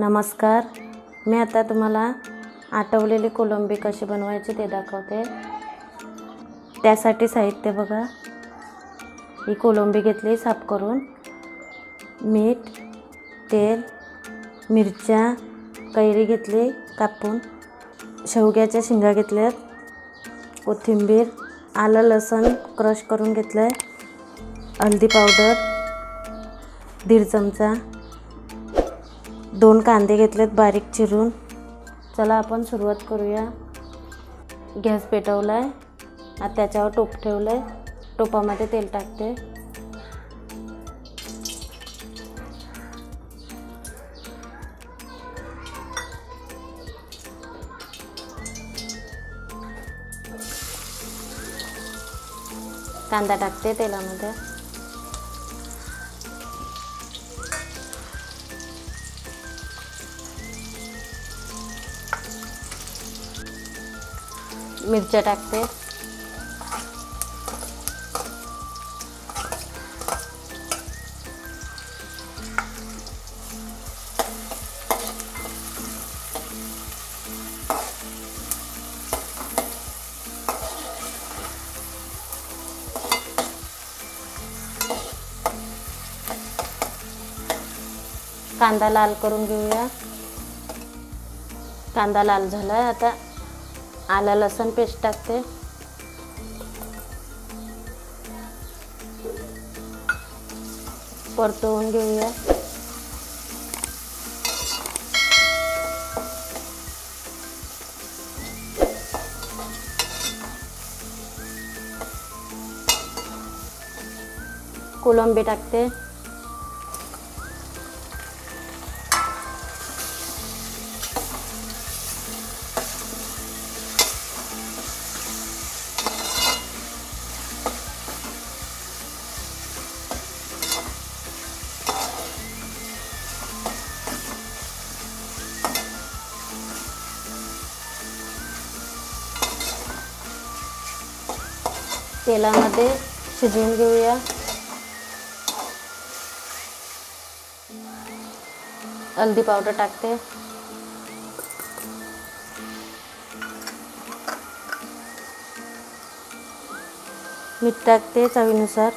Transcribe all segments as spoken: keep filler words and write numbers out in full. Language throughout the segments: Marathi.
नमस्कार, मी आता तुम्हाला आटवलेली कोलंबी कशी बनवायची ते दाखवते। त्यासाठी साहित्य बघा। ही कोलंबी घेतली साफ करून, मीठ, तेल, मिरच्या, कैरी घेतली कापून, शेवग्याच्या शेंगा घेतल्यात, कोथिंबीर, आलं लसूण क्रश करून घेतलंय, हळदी पावडर दीड चमचा, दोन कांदे घेतलेत बारीक चिरून। चला आपण सुरुवात करूया। गॅस पेटवलाय, आता त्याच्यावर टोप ठेवलंय, टोपामध्ये तेल टाकते। कांदा टाकते तेलामध्ये, मिरच्या टाकते, कांदा लाल करून घेऊया। कांदा लाल झालाय, आता आलं लसूण पेस्ट टाकते, परतवून घेऊया। कोलंबी टाकते, तेलामध्ये शिजवून घेऊया। हळदी पावडर टाकते, मीठ टाकते चवीनुसार,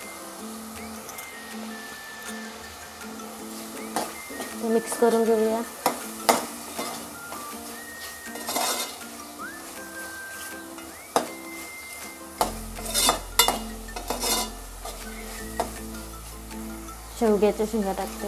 मिक्स करून घेऊया। शेवग्याच्या शेंगा टाकते,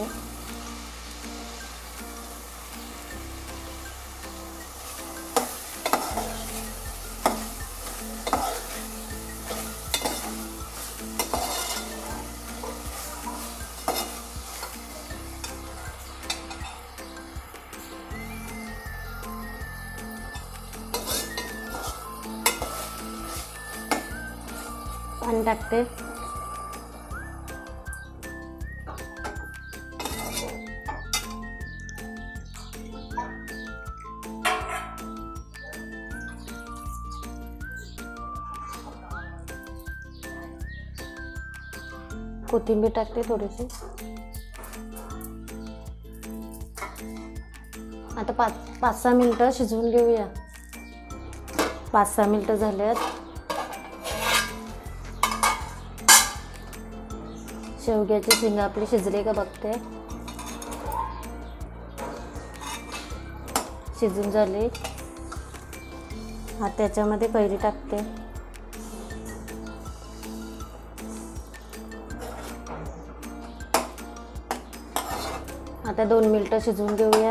पाणी टाकते, कोथिंबीर टाकते थोडीशी। आता पाच पाच सहा मिनटं शिजवून घेऊया। पाच सहा मिनटं झाल्यात, शेवग्याची शेंगा आपली शिजली का बघते, शिजून झाली। आता त्याच्यामध्ये कैरी टाकते, आता दोन मिनिटं शिजवून घेऊया।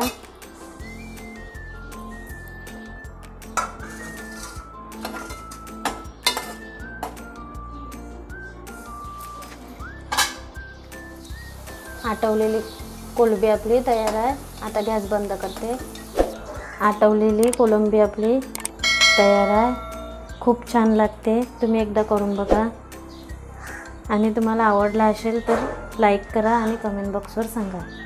आटवलेली कोलंबी आपली तयार आहे। आता गॅस बंद करते। आटवलेली कोलंबी आपली तयार आहे, खूप छान लागते। तुम्ही एकदा करून बघा आणि तुम्हाला आवडला असेल तर लाईक करा आणि कमेंट बॉक्सवर सांगा।